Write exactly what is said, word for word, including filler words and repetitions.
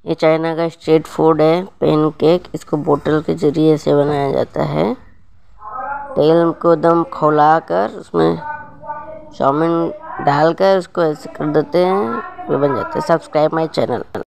ये चाइना का street food है पैनकेक। इसको बोतल के जरिए से बनाया जाता है। तेल को दम खौला कर उसमें चाउमीन डालकर उसको ऐसे कर देते हैं, ये बन जाता है। Subscribe my channel.